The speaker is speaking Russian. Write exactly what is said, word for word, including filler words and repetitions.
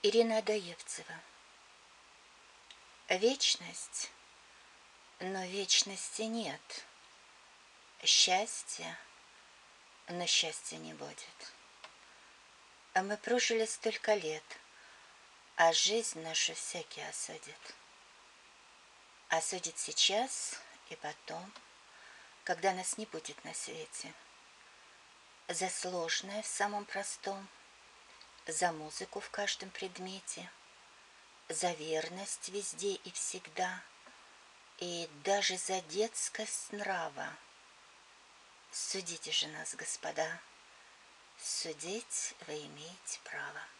Ирина Адаевцева. Вечность, но вечности нет. Счастье, но счастья не будет. А мы прожили столько лет, а жизнь нашу всякий осудит. Осудит сейчас и потом, когда нас не будет на свете. За сложное в самом простом, за музыку в каждом предмете, за верность везде и всегда, и даже за детскость нрава. Судите же нас, господа, судить вы имеете право.